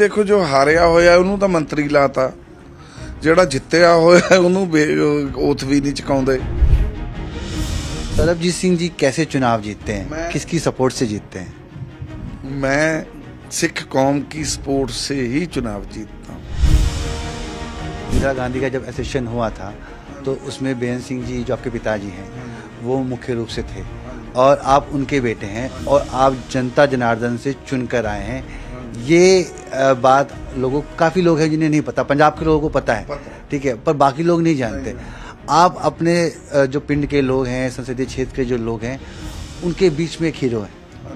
देखो जो हारिया होया उन्होंने तो मंत्री लाता, ਜਿਹੜਾ ਜਿੱਤਿਆ ਹੋਇਆ ਉਹਨੂੰ ओथ भी नहीं चुकाउंदे। सरबजीत सिंह जी कैसे चुनाव जीतते हैं, किसकी सपोर्ट से जीतते हैं? मैं सिख कौम की सपोर्ट से ही चुनाव जीतता हूँ। इंदिरा गांधी का जब एसेशन हुआ था तो उसमें बेअंत सिंह जी जो आपके पिताजी हैं वो मुख्य रूप से थे और आप उनके बेटे हैं और आप जनता जनार्दन से चुनकर आए हैं। ये बात लोगों, काफ़ी लोग हैं जिन्हें नहीं पता, पंजाब के लोगों को पता है, ठीक है, पर बाकी लोग नहीं जानते। आप अपने जो पिंड के लोग हैं, संसदीय क्षेत्र के जो लोग हैं, उनके बीच में एक हीरो हैं।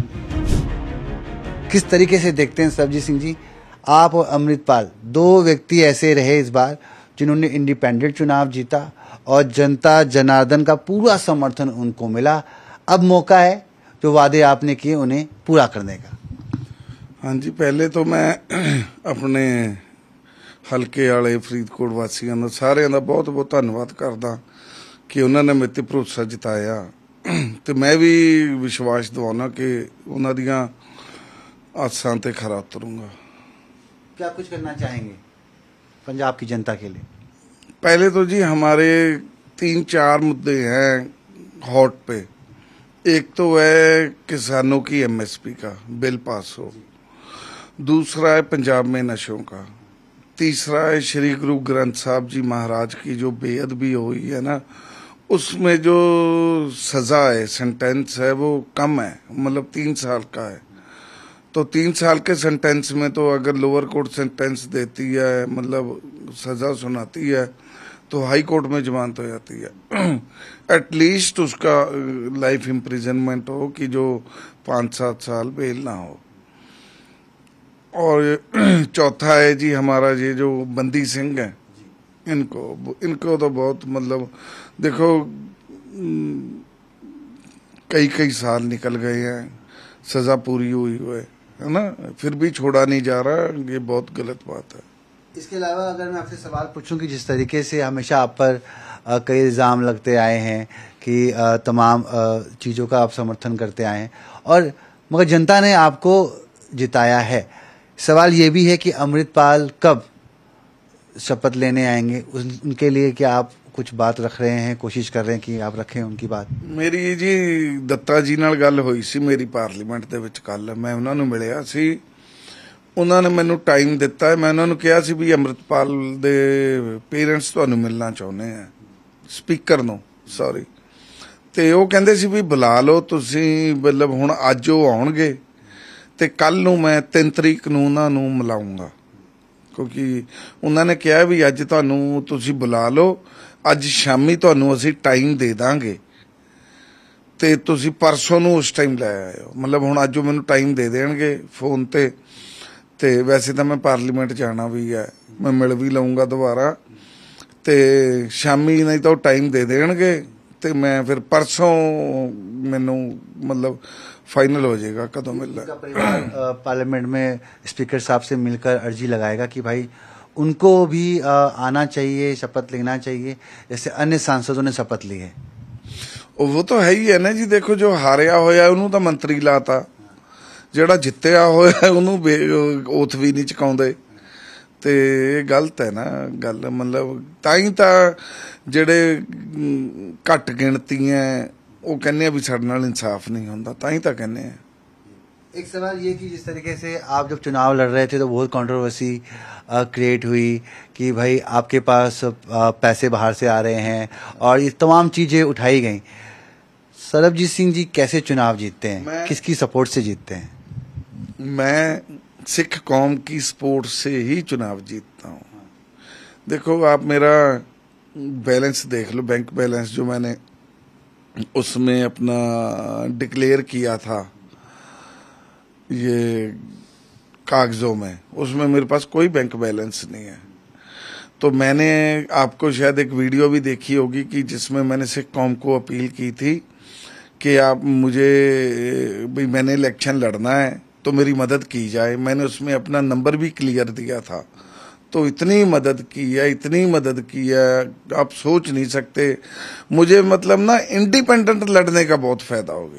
किस तरीके से देखते हैं सरबजीत सिंह जी, आप और अमृतपाल दो व्यक्ति ऐसे रहे इस बार जिन्होंने इंडिपेंडेंट चुनाव जीता और जनता जनार्दन का पूरा समर्थन उनको मिला। अब मौका है जो वादे आपने किए उन्हें पूरा करने का। हाँ जी, पहले तो मैं अपने हल्के वाले फरीदकोट वासियों का सारिਆਂ ਦਾ बहुत बहुत धन्यवाद करदा कि उन्होंने मेरे ते भरोसा जताया तो मैं भी विश्वास दिवाना कि उन्हों दियां आसां ते खरा उतरूंगा। क्या कुछ करना चाहेंगे पंजाब की जनता के लिए? पहले तो जी हमारे 3-4 मुद्दे हैं हॉट पे। एक तो है किसानों की MSP का बिल पास हो, दूसरा है पंजाब में नशों का, तीसरा है श्री गुरु ग्रंथ साहब जी महाराज की जो बेअदबी हुई है ना, उसमें जो सजा है, सेंटेंस है, वो कम है, मतलब 3 साल का है। तो 3 साल के सेंटेंस में तो अगर लोअर कोर्ट सेंटेंस देती है, मतलब सजा सुनाती है, तो हाई कोर्ट में जमानत हो जाती है। एटलीस्ट उसका लाइफ इम्प्रिजनमेंट हो कि जो 5-7 साल बेल ना हो। और चौथा है जी हमारा ये जो बंदी सिंह है, इनको तो बहुत, मतलब देखो कई साल निकल गए हैं, सजा पूरी हुई है ना, फिर भी छोड़ा नहीं जा रहा, ये बहुत गलत बात है। इसके अलावा अगर मैं आपसे सवाल पूछूं कि जिस तरीके से हमेशा आप पर कई इल्ज़ाम लगते आए हैं कि तमाम चीज़ों का आप समर्थन करते आए हैं और मगर जनता ने आपको जिताया है, सवाल ये भी है कि अमृतपाल कब शपथ लेने आएंगे, उनके लिए क्या आप कुछ बात रख रहे हैं, कोशिश कर रहे हैं कि आप रखें उनकी बात? मेरी जी दत्ता जी नाल गल हुई सी मेरी पार्लीमेंट दे विच कल, मैं उन्हां नूं मिलिया सी, उन्होंने मैनू टाइम दिता है, मैं उन्होंने कहा सी भी अमृतपाल दे पेरेंट्स तुहानूं मिलना चाहुंदे हैं, स्पीकर नूं सॉरी, ते वो कहंदे सी भी बुला लो तुसीं, मतलब हुण अज वो आउणगे ते कल नूं मैं 3 तरीक नूं उन्हां नूं मिलाऊंगा, क्योंकि उन्होंने कहा भी अज तुहानूं तुसीं बुला लो, अज शामी तुहानूं असीं टाइम दे दांगे ते तुसीं परसों नूं उस टाइम लै आयो। मतलब हुण अज मैनूं टाइम दे देणगे फोन ते वैसे तो मैं पार्लीमेंट जाना भी है, मैं मिल भी लऊंगा दोबारा, ते शामी नहीं तो टाइम दे देणगे ते मैं फिर परसों मैनूं मतलब फाइनल हो जाएगा कदों मिलना। पार्लियामेंट में स्पीकर साहब से मिलकर अर्जी लगाएगा कि भाई उनको भी आना चाहिए, शपथ लेना चाहिए जैसे अन्य सांसदों ने शपथ ली है। वो तो है ही है ना जी, देखो जो हारिया होया उन्होंने तो मंत्री लाता, ਜਿਹੜਾ ਜਿੱਤਿਆ ਹੋਇਆ ਉਹਨੂੰ ओथ भी नहीं चुकाउंदे, ते गलत है ना गल। मतलब ताई तां ਜਿਹੜੇ घट गिणती है वो कहने भी साडे नाल इंसाफ नहीं होंदा, ताई तां कहने हैं। एक सवाल ये कि जिस तरीके से आप जब चुनाव लड़ रहे थे तो बहुत कंट्रोवर्सी क्रिएट हुई कि भाई आपके पास पैसे बाहर से आ रहे हैं और ये तमाम चीज़ें उठाई गई। सरबजीत सिंह जी कैसे चुनाव जीतते हैं, किसकी सपोर्ट से जीतते हैं? मैं सिख कौम की सपोर्ट से ही चुनाव जीतता हूँ। देखो आप मेरा बैलेंस देख लो, बैंक बैलेंस जो मैंने उसमें अपना डिक्लेयर किया था ये कागजों में, उसमें मेरे पास कोई बैंक बैलेंस नहीं है। तो मैंने आपको शायद एक वीडियो भी देखी होगी कि जिसमें मैंने सिख कौम को अपील की थी कि आप मुझे भाई मैंने इलेक्शन लड़ना है तो मेरी मदद की जाए। मैंने उसमें अपना नंबर भी क्लियर दिया था, तो इतनी मदद की है, इतनी मदद की है आप सोच नहीं सकते। मुझे मतलब ना इंडिपेंडेंट लड़ने का बहुत फायदा हो गया।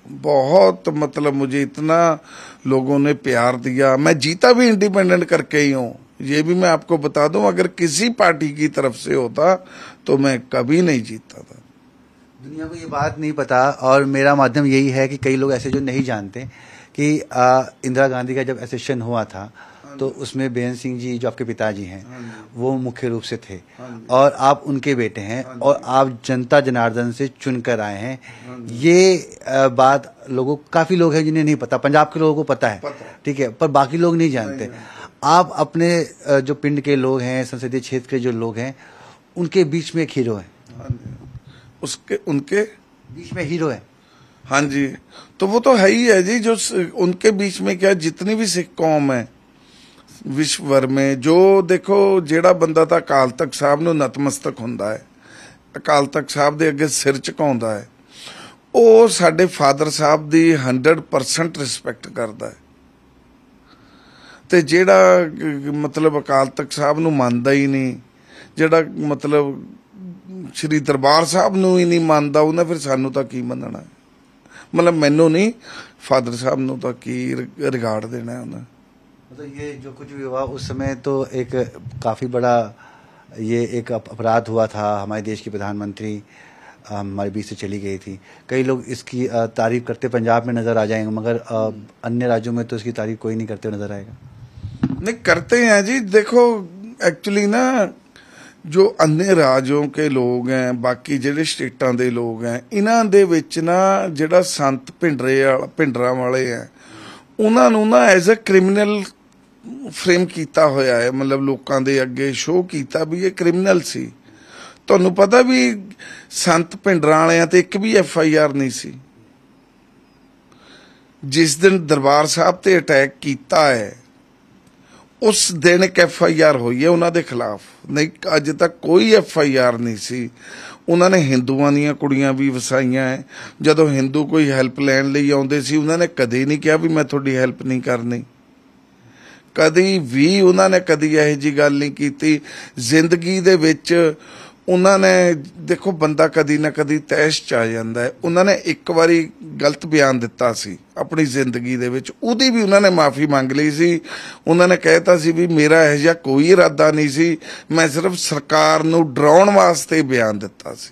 बहुत मतलब मुझे इतना लोगों ने प्यार दिया। मैं जीता भी इंडिपेंडेंट करके ही हूँ, ये भी मैं आपको बता दूं। अगर किसी पार्टी की तरफ से होता तो मैं कभी नहीं जीतता था। दुनिया को ये बात नहीं पता, और मेरा माध्यम यही है कि कई लोग ऐसे जो नहीं जानते कि इंदिरा गांधी का जब एसेशन हुआ था तो उसमें बेअंत सिंह जी जो आपके पिताजी हैं वो मुख्य रूप से थे, और आप उनके बेटे हैं, और आप जनता जनार्दन से चुनकर आए हैं। ये बात लोगों, काफी लोग हैं जिन्हें नहीं पता, पंजाब के लोगों को पता है, ठीक है, पर बाकी लोग नहीं जानते। आप अपने जो पिंड के लोग हैं, संसदीय क्षेत्र के जो लोग हैं, उनके बीच में एक हीरो है, उसके उनके बीच में हीरो है। हाँ जी, तो वो तो है ही है जी। जो उनके बीच में क्या, जितनी भी सिख कौम है विश्व भर में, जो देखो ਜਿਹੜਾ ਬੰਦਾ ਤਾਂ ਅਕਾਲ ਤਖਤ ਸਾਹਿਬ ਨੂੰ ਨਤਮਸਤਕ ਹੁੰਦਾ ਹੈ, ਅਕਾਲ ਤਖਤ ਸਾਹਿਬ ਦੇ ਅੱਗੇ ਸਿਰ ਝੁਕਾਉਂਦਾ ਹੈ, ਉਹ ਸਾਡੇ ਫਾਦਰ ਸਾਹਿਬ ਦੀ 100% ਰਿਸਪੈਕਟ ਕਰਦਾ ਹੈ। ਤੇ ਜਿਹੜਾ ਮਤਲਬ ਅਕਾਲ ਤਖਤ ਸਾਹਿਬ ਨੂੰ ਮੰਨਦਾ ਹੀ ਨਹੀਂ, ਜਿਹੜਾ ਮਤਲਬ ਸ਼੍ਰੀ ਦਰਬਾਰ ਸਾਹਿਬ ਨੂੰ ਹੀ ਨਹੀਂ ਮੰਨਦਾ, ਉਹਨੇ ਫਿਰ ਸਾਨੂੰ ਤਾਂ ਕੀ ਮੰਨਣਾ ਹੈ। मतलब मैनू नहीं, फादर साहब नू तो की रिगार्ड देना है उन्हें। मतलब ये जो कुछ भी हुआ उस समय तो एक काफ़ी बड़ा ये एक अपराध हुआ था। हमारे देश की प्रधानमंत्री हमारे बीच से चली गई थी। कई लोग इसकी तारीफ करते पंजाब में नज़र आ जाएंगे, मगर अन्य राज्यों में तो इसकी तारीफ कोई नहीं करते नज़र आएगा। नहीं करते हैं जी। देखो एक्चुअली ना जो अन्य राज्यों के लोग हैं, बाकी ਜਿਹੜੇ ਸਟੇਟਾਂ ਦੇ ਲੋਕ हैं, ਇਹਨਾਂ ਦੇ ਵਿੱਚ ਨਾ ਜਿਹੜਾ ਸੰਤ ਭਿੰਡਰਾਂ ਵਾਲੇ ਹੈ, ਉਹਨਾਂ ਨੂੰ ਨਾ ਐਜ਼ ਅ ਕ੍ਰਿਮੀਨਲ ਫਰੇਮ ਕੀਤਾ ਹੋਇਆ ਹੈ। ਮਤਲਬ ਲੋਕਾਂ ਦੇ ਅੱਗੇ ਸ਼ੋਅ ਕੀਤਾ ਵੀ ਇਹ ਕ੍ਰਿਮੀਨਲ ਸੀ। ਤੁਹਾਨੂੰ ਪਤਾ ਵੀ ਸੰਤ ਭਿੰਡਰਾਂ ਵਾਲਿਆਂ ਤੇ ਇੱਕ ਵੀ FIR ਨਹੀਂ ਸੀ। ਜਿਸ ਦਿਨ ਦਰਬਾਰ ਸਾਹਿਬ ਤੇ ਅਟੈਕ ਕੀਤਾ ਹੈ उस दिन एक FIR हुई है उन्होंने खिलाफ, नहीं अज तक कोई FIR नहीं सी। उन्होंने हिंदुओं दी कुड़ियां भी वसाइयां है। जदों हिंदू कोई हैल्प लैण लई आउंदे सी, उन्होंने कदी नहीं कहा भी मैं तुहाडी हैल्प नहीं करनी। कदी भी उन्होंने कदी इहो जी गल नहीं कीती। जिंदगी दे विच उन्होंने देखो बंदा कदी ना कदी तैश च आ जाता है। उन्होंने एक बारी गलत बयान दिता सी अपनी जिंदगी दे विच, उहदी भी उन्होंने माफ़ी मंग ली सी। उन्होंने कहता सी भी मेरा इहो जिहा कोई इरादा नहीं सी, मैं सिर्फ सरकार नूं डराउण वास्ते बयान दिता सी।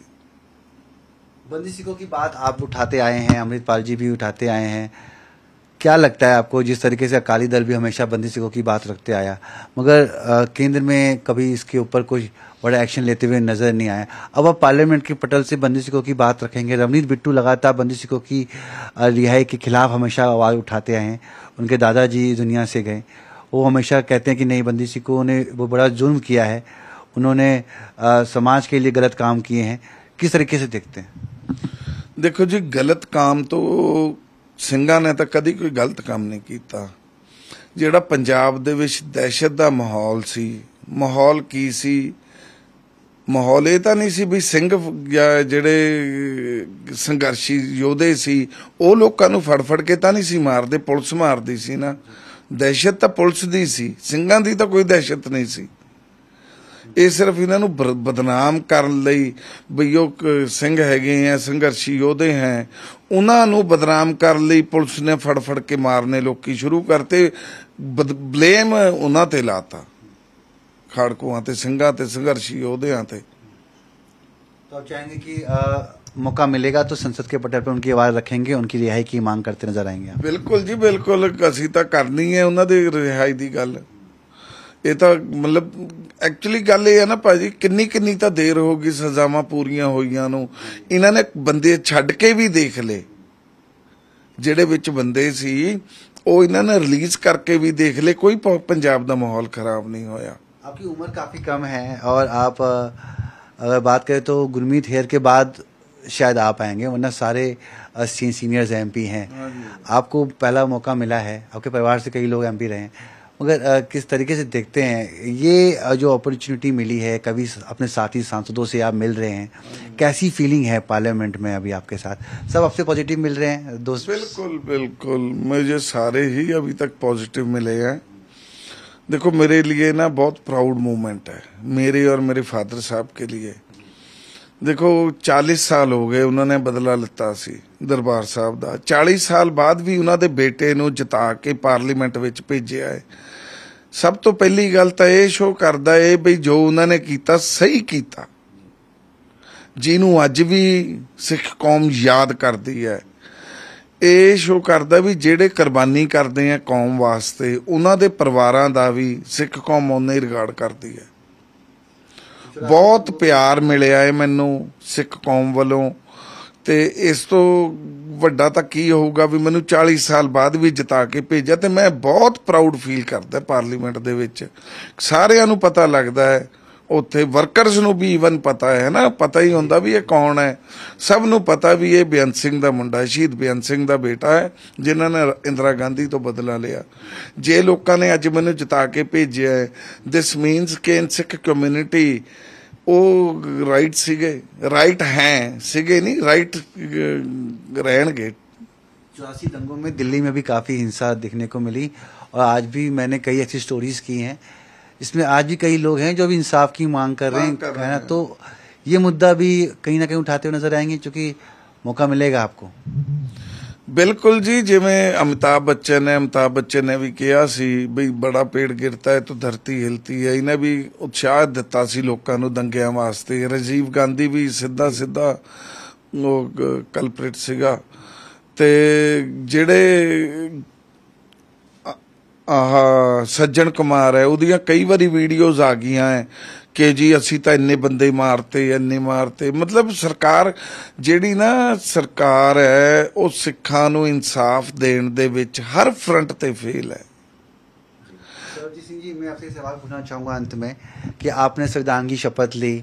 बंदी सिखों की बात आप उठाते आए हैं, अमृतपाल जी भी उठाते आए हैं। क्या लगता है आपको, जिस तरीके से अकाली दल भी हमेशा बंदी सिखों की बात रखते आया, मगर केंद्र में कभी इसके ऊपर कोई बड़ा एक्शन लेते हुए नजर नहीं आया। अब आप पार्लियामेंट के पटल से बंदी सिखों की बात रखेंगे। रवनीत बिट्टू लगातार बंदी सिखों की रिहाई के खिलाफ हमेशा आवाज़ उठाते आए हैं। उनके दादाजी दुनिया से गए, वो हमेशा कहते हैं कि नहीं, बंदी सिखों ने वो बड़ा जुल्म किया है, उन्होंने समाज के लिए गलत काम किए हैं। किस तरीके से देखते हैं? देखो जी, गलत काम तो ਸਿੰਘਾਂ ने तो कभी कोई गलत काम नहीं किया। ਜਿਹੜਾ पंजाब ਦੇ ਵਿੱਚ दहशत ਦਾ ਮਾਹੌਲ ਸੀ, ਮਾਹੌਲ ਕੀ ਸੀ? ਮਾਹੌਲ ਇਹ ਤਾਂ ਨਹੀਂ ਸੀ ਵੀ ਸਿੰਘ ਜਾਂ ਜਿਹੜੇ ਸੰਘਰਸ਼ੀ ਯੋਧੇ ਸੀ ਉਹ ਲੋਕਾਂ ਨੂੰ ਫੜ ਕੇ ਤਾਂ ਨਹੀਂ ਸੀ ਮਾਰਦੇ, ਪੁਲਿਸ ਮਾਰਦੀ ਸੀ ਨਾ। ਦਹਿਸ਼ਤ ਤਾਂ ਪੁਲਿਸ ਦੀ ਸੀ, ਸਿੰਘਾਂ ਦੀ ਤਾਂ ਕੋਈ ਦਹਿਸ਼ਤ ਨਹੀਂ ਸੀ। ਇਹ ਸਿਰਫ ਇਹਨਾਂ ਨੂੰ ਬਦਨਾਮ ਕਰਨ ਲਈ ਵੀ ਉਹ ਸਿੰਘ ਹੈਗੇ ਆ, ਸੰਘਰਸ਼ੀ ਯੋਧੇ ਹੈ, ਉਹਨਾਂ ਨੂੰ ਬਦਨਾਮ ਕਰਨ ਲਈ ਪੁਲਿਸ ਨੇ ਫੜ ਕੇ ਮਾਰਨੇ ਲੋਕੀ ਸ਼ੁਰੂ ਕਰਤੇ। ਬਲੇਮ ਉਹਨਾਂ ਤੇ ਲਾਤਾ, ਖਾੜਕੂਆਂ ਤੇ, ਸਿੰਘਾਂ ਤੇ, ਸੰਘਰਸ਼ੀ ਯੋਧਿਆਂ ਤੇ। तो आप चाहेंगे कि मौका मिलेगा तो संसद के पटल पर उनकी आवाज रखेंगे, उनकी रिहाई की मांग करते नजर आएंगे आप? बिल्कुल जी बिल्कुल, ਅਸੀਂ ਤਾਂ ਕਰਨੀ ਹੈ ਉਹਨਾਂ ਦੀ ਰਿਹਾਈ ਦੀ ਗੱਲ। ਇਹ ਤਾਂ ਮਤਲਬ ਐਕਚੁਅਲੀ ਗੱਲ ਇਹ ਹੈ ਨਾ ਭਾਜੀ, ਕਿੰਨੀ ਤਾਂ ਦੇਰ ਹੋ ਗਈ ਸਜ਼ਾਵਾਂ ਪੂਰੀਆਂ ਹੋਈਆਂ ਨੂੰ। ਇਹਨਾਂ ਨੇ ਬੰਦੇ ਛੱਡ ਕੇ ਵੀ ਦੇਖ ਲਏ, ਜਿਹੜੇ ਵਿੱਚ ਬੰਦੇ ਸੀ ਉਹ ਇਹਨਾਂ ਨੇ ਰਿਲੀਜ਼ ਕਰਕੇ ਵੀ ਦੇਖ ਲਏ, ਕੋਈ ਪੰਜਾਬ ਦਾ ਮਾਹੌਲ ਖਰਾਬ नहीं होया। आपकी उम्र काफ़ी कम है, और आप अगर बात करें तो गुरमीत हेयर के बाद शायद आप आएंगे, वरना सारे सीनियर्स MP हैं। आपको पहला मौका मिला है, आपके परिवार से कई लोग MP रहे हैं, मगर किस तरीके से देखते हैं ये जो अपॉर्चुनिटी मिली है, कभी अपने साथी सांसदों से आप मिल रहे हैं, कैसी फीलिंग है पार्लियामेंट में अभी आपके साथ? सब आपसे पॉजिटिव मिल रहे हैं दोस्त? बिल्कुल मुझे सारे ही अभी तक पॉजिटिव मिले हैं। देखो मेरे लिए ना बहुत प्राउड मोमेंट है, मेरे और मेरे फादर साहब के लिए। ਦੇਖੋ 40 ਸਾਲ ਹੋ ਗਏ ਉਹਨਾਂ ਨੇ ਬਦਲਾ ਲਿੱਤਾ ਸੀ ਦਰਬਾਰ ਸਾਹਿਬ ਦਾ। 40 ਸਾਲ ਬਾਅਦ ਵੀ ਉਹਨਾਂ ਦੇ ਬੇਟੇ ਨੂੰ ਜਿਤਾ ਕੇ ਪਾਰਲੀਮੈਂਟ ਵਿੱਚ ਭੇਜਿਆ ਹੈ। ਸਭ ਤੋਂ ਪਹਿਲੀ ਗੱਲ ਤਾਂ ਇਹ ਸ਼ੋਅ ਕਰਦਾ ਹੈ ਬਈ ਜੋ ਉਹਨਾਂ ਨੇ ਕੀਤਾ ਸਹੀ ਕੀਤਾ, ਜਿਹਨੂੰ ਅੱਜ ਵੀ ਸਿੱਖ ਕੌਮ ਯਾਦ ਕਰਦੀ ਹੈ। ਇਹ ਸ਼ੋਅ ਕਰਦਾ ਵੀ ਜਿਹੜੇ ਕੁਰਬਾਨੀ ਕਰਦੇ ਆ ਕੌਮ ਵਾਸਤੇ, ਉਹਨਾਂ ਦੇ ਪਰਿਵਾਰਾਂ ਦਾ ਵੀ ਸਿੱਖ ਕੌਮ ਉਹਨੇ ਰਿਗਾਰਡ ਕਰਦੀ ਹੈ। ਬਹੁਤ ਪਿਆਰ ਮਿਲਿਆ ਹੈ ਮੈਨੂੰ ਸਿੱਖ ਕੌਮ ਵੱਲੋਂ, ਤੇ ਇਸ ਤੋਂ ਵੱਡਾ ਤਾਂ ਕੀ ਹੋਊਗਾ ਵੀ ਮੈਨੂੰ 40 ਸਾਲ ਬਾਅਦ ਵੀ ਜਿਤਾ ਕੇ ਭੇਜਿਆ। ਤੇ ਮੈਂ ਬਹੁਤ ਪ੍ਰਾਊਡ ਫੀਲ ਕਰਦਾ ਪਾਰਲੀਮੈਂਟ ਦੇ ਵਿੱਚ। ਸਾਰਿਆਂ ਨੂੰ ਪਤਾ ਲੱਗਦਾ ਹੈ, ਉੱਥੇ ਵਰਕਰਸ ਨੂੰ ਵੀ ਈਵਨ ਪਤਾ ਹੈ ਨਾ, ਪਤਾ ਹੀ ਹੁੰਦਾ ਵੀ ਇਹ ਕੌਣ ਹੈ। ਸਭ ਨੂੰ ਪਤਾ ਵੀ ਇਹ ਬੇਅੰਤ ਸਿੰਘ ਦਾ ਮੁੰਡਾ ਹੈ, ਸ਼ਹੀਦ ਬੇਅੰਤ ਸਿੰਘ ਦਾ ਬੇਟਾ ਹੈ, ਜਿਨ੍ਹਾਂ ਨੇ ਇੰਦਰਾ ਗਾਂਧੀ ਤੋਂ ਬਦਲਾ ਲਿਆ। ਜੇ ਲੋਕਾਂ ਨੇ ਅੱਜ ਮੈਨੂੰ ਜਿਤਾ ਕੇ ਭੇਜਿਆ ਹੈ, ਦਿਸ ਮੀਨਸ ਕਿ ਇਨ ਸਿੱਖ ਕਮਿਊਨਿਟੀ ਉਹ ਰਾਈਟ ਸੀਗੇ, ਰਾਈਟ ਹੈ ਸੀਗੇ नहीं, राइट रहेंगे। 84 दंगों में दिल्ली में भी काफ़ी हिंसा देखने को मिली, और आज भी मैंने कई ऐसी स्टोरीज की हैं इसमें आज भी कई लोग हैं जो भी इंसाफ की मांग कर रहे हैं। तो ये मुद्दा भी कहीं ना कहीं उठाते हुए नजर आएंगे, क्योंकि मौका मिलेगा आपको। बिल्कुल जी, जिमें अमिताभ बच्चन ने भी कहा सी भी बड़ा पेड़ गिरता है तो धरती हिलती है, इन्हें भी उत्साह दिता सी लोकां नूं दंगिਆਂ वास्ते। राजीव गांधी भी सीधा कल्प्रिट सीगा। ते जिहड़े सज्जन कुमार है उहदियां कई बारी वीडियोज आ गईयां है कि जी असी तो इन्ने बंदे मारते, इन्ने मारते। मतलब सरकार जिहड़ी ना सरकार है वो सिखां नूं इंसाफ देण दे विच हर फ्रंट ते फेल है। सरबजीत सिंह जी, मैं आपसे सवाल पूछना चाहूँगा अंत में कि आपने संविधान की शपथ ली,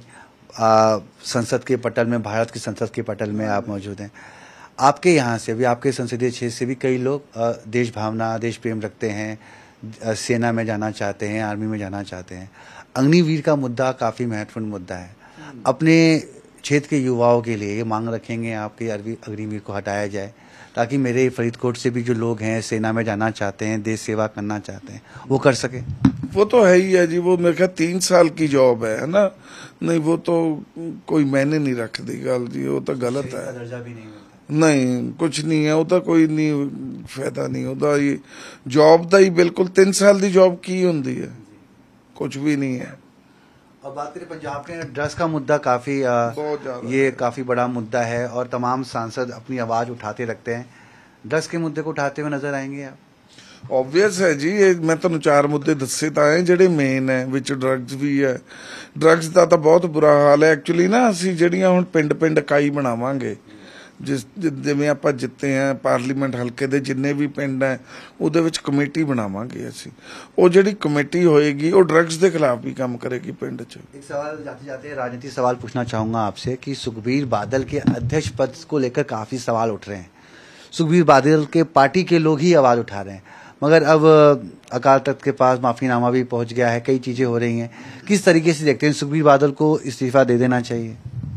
संसद के पटल में, भारत की संसद के पटल में आप मौजूद हैं। आपके यहाँ से भी, आपके संसदीय क्षेत्र से भी कई लोग देश भावना, देश प्रेम रखते हैं, सेना में जाना चाहते हैं, आर्मी में जाना चाहते हैं। अग्निवीर का मुद्दा काफ़ी महत्वपूर्ण मुद्दा है। अपने क्षेत्र के युवाओं के लिए ये मांग रखेंगे आपके अग्निवीर को हटाया जाए, ताकि मेरे फरीदकोट से भी जो लोग हैं सेना में जाना चाहते हैं, देश सेवा करना चाहते हैं, वो कर सके। वो तो है ही है जी, वो मेरे ख्याल 3 साल की जॉब है ना। नहीं वो तो कोई मैंने नहीं रख दी गल जी, वो तो गलत है। दर्जा भी नहीं मिलता। नहीं कुछ नहीं है, ਉਹਦਾ ਕੋਈ ਨਹੀਂ फायदा नहीं, ਉਹਦਾ ये जॉब ਦਾ ही बिल्कुल 3 साल ਦੀ जॉब ਕੀ ਹੁੰਦੀ है, कुछ भी नहीं है। और बात करें पंजाब के ड्रग्स का मुद्दा काफी ये काफी बड़ा मुद्दा है, और तमाम सांसद अपनी आवाज उठाते रखते हैं। ड्रग्स के मुद्दे को उठाते हुए नजर आएंगे आप? ऑब्वियस है जी, मैं ਤੁਹਾਨੂੰ 4 ਮੁੱਦੇ ਦੱਸੇ ਤਾਂ ਹੈ ਜਿਹੜੇ ਮੇਨ ਹੈ, ਵਿੱਚ ਡਰੱਗਸ ਵੀ ਹੈ। ਡਰੱਗਸ ਦਾ ਤਾਂ ਬਹੁਤ ਬੁਰਾ ਹਾਲ ਹੈ। ਐਕਚੁਅਲੀ ਨਾ ਅਸੀਂ ਜਿਹੜੀਆਂ ਹੁਣ ਪਿੰਡ ਇਕਾਈ ਬਣਾਵਾਂਗੇ, ਜਿਵੇਂ ਆਪਾਂ ਜਿੱਤੇ ਆ ਪਾਰਲੀਮੈਂਟ ਹਲਕੇ ਦੇ ਜਿੰਨੇ ਵੀ ਪਿੰਡ ਹੈ ਉਹਦੇ ਵਿੱਚ ਕਮੇਟੀ ਬਣਾਵਾਂਗੇ ਅਸੀਂ। ਉਹ ਜਿਹੜੀ ਕਮੇਟੀ ਹੋਏਗੀ ਉਹ ਡਰੱਗਸ ਦੇ ਖਿਲਾਫ भी काम करेगी पिंड च। एक सवाल जाते जाते राजनीतिक सवाल पूछना चाहूंगा आपसे कि सुखबीर बादल के अध्यक्ष पद को लेकर काफी सवाल उठ रहे हैं। सुखबीर बादल के पार्टी के लोग ही आवाज उठा रहे हैं, मगर अब अकाल तख्त के पास माफीनामा भी पहुंच गया है, कई चीजें हो रही हैं। किस तरीके से देखते हैं, सुखबीर बादल को इस्तीफा दे देना चाहिए?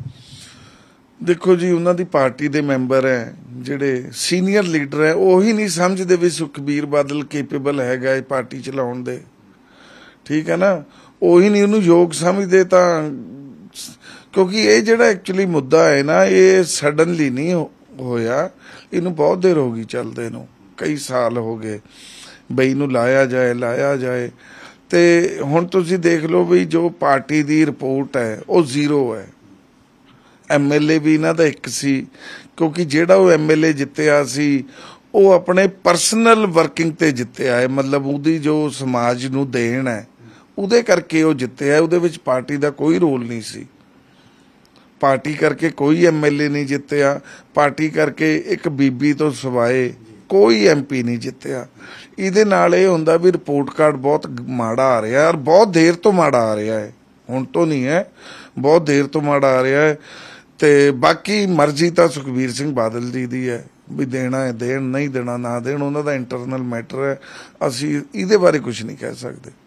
देखो जी, उन्हों की पार्टी के मैंबर है जिहड़े सीनियर लीडर है, वही नहीं समझते भी सुखबीर बादल केपेबल है पार्टी चलाउण दे। ठीक है ना, वही नहीं उन्होंने योग समझते। तो क्योंकि ये जिहड़ा एक्चुअली मुद्दा है ना, ये सडनली नहीं होया, इनू बहुत देर हो गई चलते नू, कई साल हो गए बई नू लाया जाए। ते हुण तुसीं देख लो भी जो पार्टी की रिपोर्ट है वो 0 है। MLA भी इन्हां दा एक सी, क्योंकि जिहड़ा वो MLA जित्तिया सी वो अपने परसनल वर्किंग ते जित्तिया है, मतलब उहदी जो समाज नूं देण है उहदे करके वो जित्तिया है। उहदे विच पार्टी दा कोई रोल नहीं सी, पार्टी करके कोई MLA नहीं जित्तिया, पार्टी करके एक बीबी तो सिवाए कोई MP नहीं जित्तिया। इहदे नाल इह हुंदा भी रिपोर्ट कार्ड बहुत माड़ा आ रहा है, और बहुत देर तो माड़ा आ रहा है, हुण तो नहीं है, बहुत देर तो माड़ा आ रहा है। ते बाकी मर्जी तो सुखबीर सिंह बादल जी दी है, भी देना है देण, नहीं देना ना देण, उन्हां दा इंटरनल मैटर है। असीं इहदे बारे कुछ नहीं कह सकते।